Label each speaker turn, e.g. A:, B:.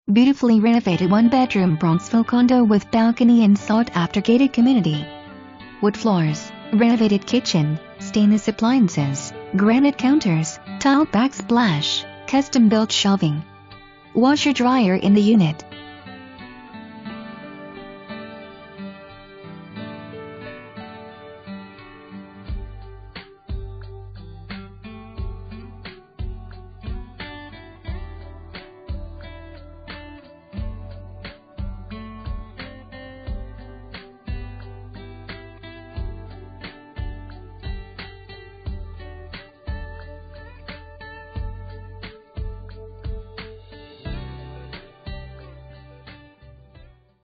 A: Beautifully renovated one-bedroom Bronxville condo with balcony and sought-after gated community. Wood floors, renovated kitchen, stainless appliances, granite counters, tiled backsplash, custom-built shelving. Washer-dryer in the unit.